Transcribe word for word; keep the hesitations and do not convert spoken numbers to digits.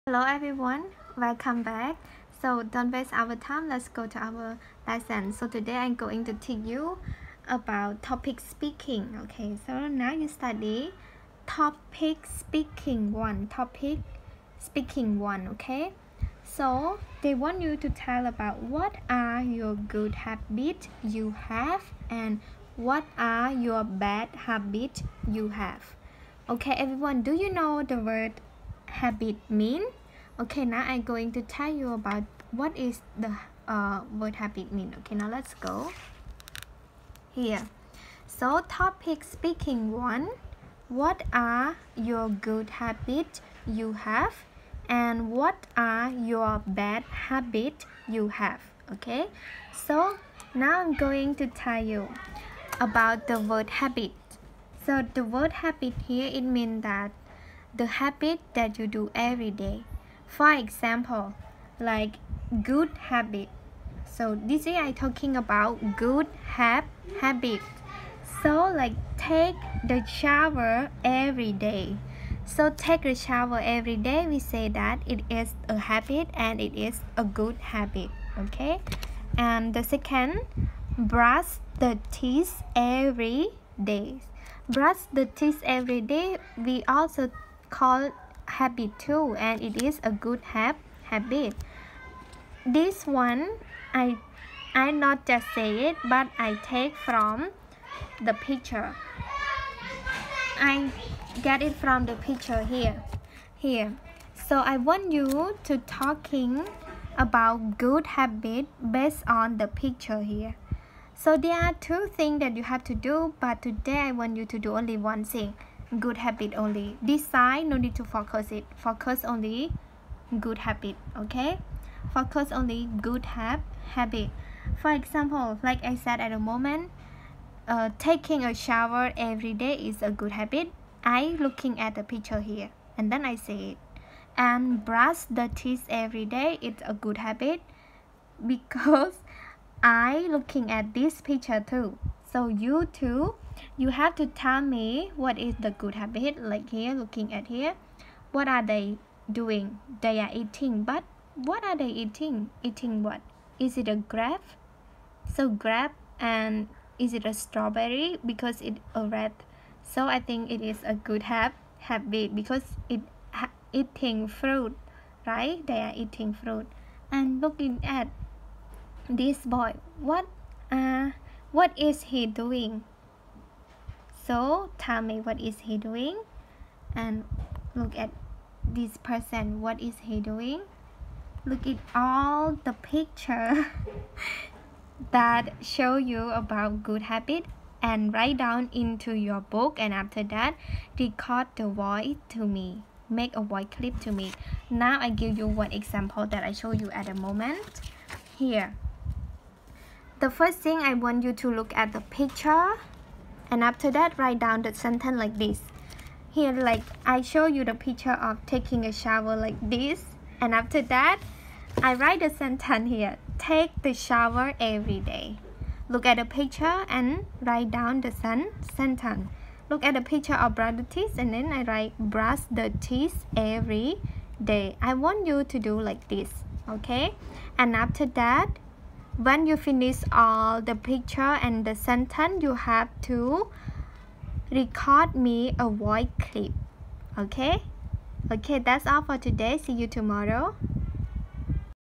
Hello everyone, welcome back. So don't waste our time, let's go to our lesson. So today I'm going to teach you about topic speaking. Okay, so now you study topic speaking one, topic speaking one, okay? So they want you to tell about what are your good habits you have and what are your bad habits you have. Okay everyone, do you know the word habit mean? Okay, now I'm going to tell you about what is the uh, word habit mean. Okay, now let's go here. So topic speaking one, what are your good habits you have and what are your bad habits you have. Okay, so now I'm going to tell you about the word habit. So the word habit here, it means that the habit that you do every day. For example, like good habit. So this is I talking about good hab habit. So like take the shower every day. So take a shower every day, we say that it is a habit and it is a good habit. Okay. And the second, brush the teeth every day. Brush the teeth every day, we also call habit too, and it is a good hab habit. This one I I not just say it, but I take from the picture. I get it from the picture here here so I want you to talking about good habit based on the picture here. So there are two things that you have to do, but today I want you to do only one thing, good habit only. This side no need to focus it, focus only good habit. Okay, focus only good hab habit. For example, like I said at the moment, uh, taking a shower every day is a good habit. I looking at the picture here and then I say it. And brush the teeth every day, it's a good habit because I looking at this picture too. So you too, you have to tell me what is the good habit. Like here, looking at here, what are they doing? They are eating, but what are they eating? Eating what? Is it a grape? So grape, and is it a strawberry? Because it's a red. So I think it is a good hab habit because it ha eating fruit, right? They are eating fruit. And looking at this boy, what uh what is he doing? So tell me, what is he doing? And look at this person, what is he doing? Look at all the picture that show you about good habit and write down into your book, and after that record the voice to me, make a voice clip to me. Now I give you one example that I show you at the moment here. The first thing, I want you to look at the picture and after that write down the sentence like this. Here, like I show you the picture of taking a shower like this, and after that I write the sentence here, take the shower every day. Look at the picture and write down the sen sentence. Look at the picture of brush the teeth and then I write brush the teeth every day. I want you to do like this, okay? And after that, when you finish all the picture and the sentence, you have to record me a voice clip. Okay? Okay, that's all for today. See you tomorrow.